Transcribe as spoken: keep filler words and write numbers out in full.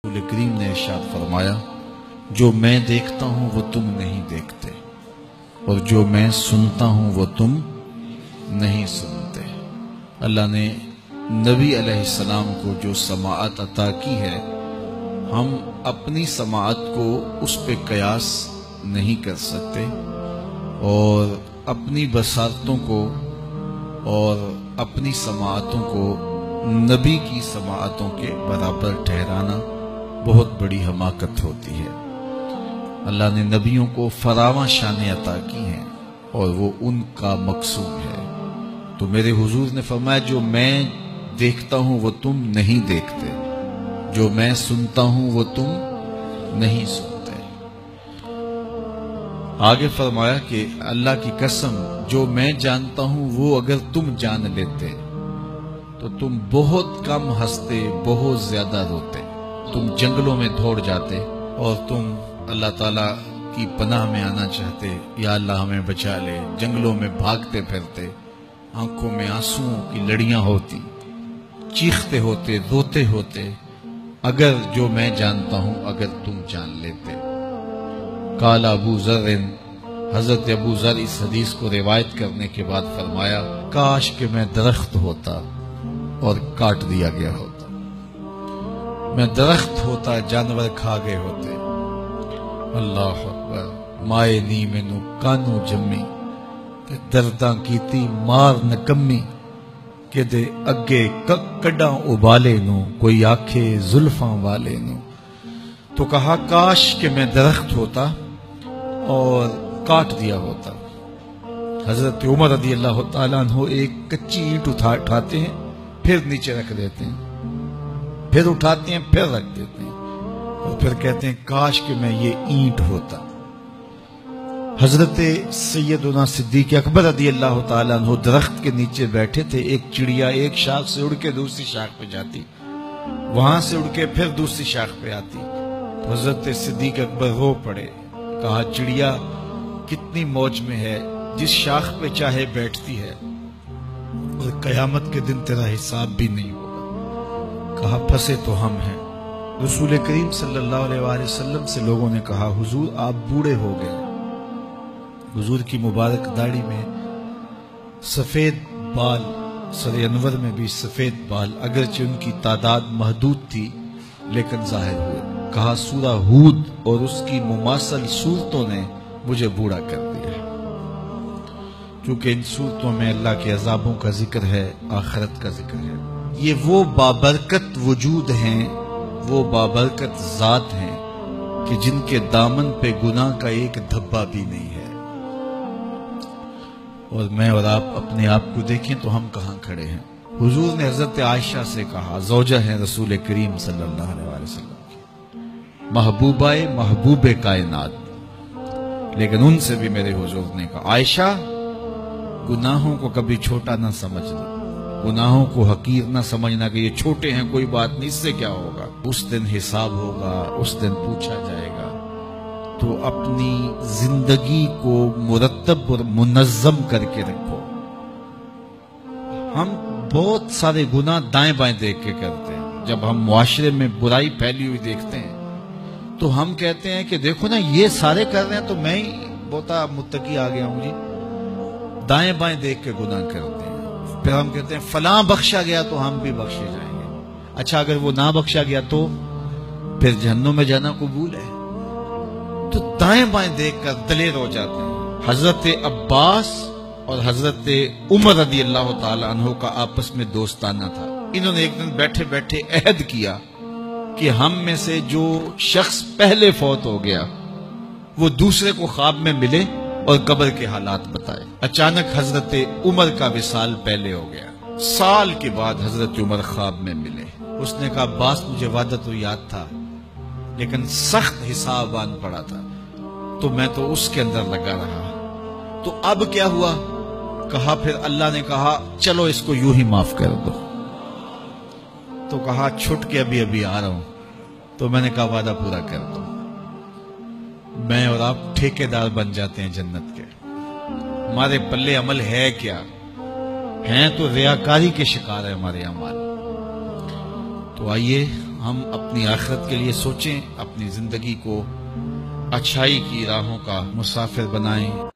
رسول کریم نے ارشاد فرمایا، جو میں دیکھتا ہوں وہ تم نہیں دیکھتے، اور جو میں سنتا ہوں وہ تم نہیں سنتے۔ اللہ نے نبی علیہ السلام کو جو سماعت عطا کی ہے، ہم اپنی سماعت کو اس پہ قیاس نہیں کر سکتے، اور اپنی بصارتوں کو اور اپنی سماعتوں کو نبی کی سماعتوں کے برابر ٹھہرانا بہت بڑی حماقت ہوتی ہے۔ اللہ نے نبیوں کو فراواں شانیں عطا کی ہیں، اور وہ ان کا مقصود ہے۔ تو میرے حضور نے فرمایا، جو میں دیکھتا ہوں وہ تم نہیں دیکھتے، جو میں سنتا ہوں وہ تم نہیں سنتے۔ آگے فرمایا کہ اللہ کی قسم، جو میں جانتا ہوں وہ اگر تم جان لیتے تو تم بہت کم ہنستے، بہت زیادہ روتے، تم جنگلوں میں دوڑ جاتے، اور تم اللہ تعالیٰ کی پناہ میں آنا چاہتے، یا اللہ ہمیں بچا لے، جنگلوں میں بھاگتے پھرتے، آنکھوں میں آنسوؤں کی لڑیاں ہوتی، چیختے ہوتے، روتے ہوتے، اگر جو میں جانتا ہوں اگر تم جان لیتے۔ قال ابو ذر، حضرت ابو ذر اس حدیث کو روایت کرنے کے بعد فرمایا، کاش کہ میں درخت ہوتا اور کاٹ دیا گیا ہوتا، میں درخت ہوتا جانور کھا گئے ہوتے۔ اللہ اکبر، مائے نی مینو کانو جمی، کہ درداں کیتی مار نکمی، کہ دے اگے کڈاں ابالے نو، کوئی آکھے زلفاں والے نو۔ تو کہا کاش کہ میں درخت ہوتا اور کاٹ دیا ہوتا۔ حضرت عمر رضی اللہ تعالیٰ عنہ ایک کچی اینٹ اٹھا اٹھاتے ہیں، پھر نیچے رکھ دیتے ہیں، پھر اٹھاتے ہیں، پھر رکھ دیتے ہیں، اور پھر کہتے ہیں کاش کہ میں یہ اینٹ ہوتا۔ حضرت سیدنا صدیق اکبر رضی اللہ تعالیٰ عنہ درخت کے نیچے بیٹھے تھے، ایک چڑیا ایک شاخ سے اڑ کے دوسری شاخ پہ جاتی، وہاں سے اڑ کے پھر دوسری شاخ پہ آتی۔ تو حضرت صدیق اکبر رو پڑے، کہا چڑیا کتنی موج میں ہے، جس شاخ پہ چاہے بیٹھتی ہے، اور قیامت کے دن تیرا حساب بھی نہیں ہوگا۔ کہا پھنسے تو ہم ہیں۔ رسول کریم صلی اللہ علیہ وآلہ وسلم سے لوگوں نے کہا، حضور آپ بوڑھے ہو گئے۔ حضور کی مبارک داڑھی میں سفید بال، سر انور میں بھی سفید بال، اگرچہ ان کی تعداد محدود تھی لیکن ظاہر ہوئے۔ کہا سورہ ہود اور اس کی مماثل صورتوں نے مجھے بوڑھا کر دیا ہے، کیونکہ ان صورتوں میں اللہ کے عذابوں کا ذکر ہے، آخرت کا ذکر ہے۔ یہ وہ بابرکت وجود ہیں، وہ بابرکت ذات ہیں کہ جن کے دامن پہ گناہ کا ایک دھبا بھی نہیں ہے۔ اور میں اور آپ اپنے آپ کو دیکھیں تو ہم کہاں کھڑے ہیں۔ حضور نے حضرت عائشہ سے کہا، زوجہ ہیں رسول کریم صلی اللہ علیہ وآلہ وسلم کی، محبوبہ محبوب کائنات، لیکن ان سے بھی میرے حضور نے کہا، عائشہ گناہوں کو کبھی چھوٹا نہ سمجھنا، گناہوں کو حقیر نہ سمجھنا کہ یہ چھوٹے ہیں کوئی بات نہیں، اس سے کیا ہوگا، اس دن حساب ہوگا، اس دن پوچھا جائے گا۔ تو اپنی زندگی کو مرتب اور منظم کر کے رکھو۔ ہم بہت سارے گناہ دائیں بائیں دیکھ کے کرتے ہیں۔ جب ہم معاشرے میں برائی پھیلی ہوئی دیکھتے ہیں تو ہم کہتے ہیں کہ دیکھو نا یہ سارے کر رہے ہیں تو میں ہی بہتا متقی آ گیا ہوں جی، دائیں بائیں دیکھ کے گناہ کرتے ہیں۔ پھر ہم کہتے ہیں فلاں بخشا گیا تو ہم بھی بخشے جائیں گے۔ اچھا اگر وہ نہ بخشا گیا تو پھر جہنم میں جانا قبول ہے؟ تو دائیں بائیں دیکھ کر دلیر ہو جاتے ہیں۔ حضرت عباس اور حضرت عمر رضی اللہ تعالی عنہ کا آپس میں دوستانہ تھا۔ انہوں نے ایک دن بیٹھے بیٹھے عہد کیا کہ ہم میں سے جو شخص پہلے فوت ہو گیا وہ دوسرے کو خواب میں ملے اور قبر کے حالات بتائے۔ اچانک حضرت عمر کا وصال پہلے ہو گیا۔ سال کے بعد حضرت عمر خواب میں ملے۔ اس نے کہا باس مجھے وعدہ تو یاد تھا لیکن سخت حساب آن پڑا تھا تو میں تو اس کے اندر لگا رہا، تو اب کیا ہوا؟ کہا پھر اللہ نے کہا چلو اس کو یوں ہی معاف کر دو۔ تو کہا چھٹ کے ابھی ابھی آ رہا ہوں۔ تو میں نے کہا وعدہ پورا کر دو۔ میں اور آپ ٹھیکیدار بن جاتے ہیں جنت کے۔ ہمارے پلے عمل ہے کیا؟ ہیں تو ریاکاری کے شکار ہے ہمارے اعمال۔ تو آئیے ہم اپنی آخرت کے لیے سوچیں، اپنی زندگی کو اچھائی کی راہوں کا مسافر بنائیں۔